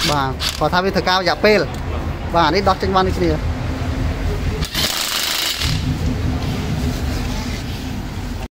bà có tham viên thời cao dạ pel bà đi đọt tranh văn đi kia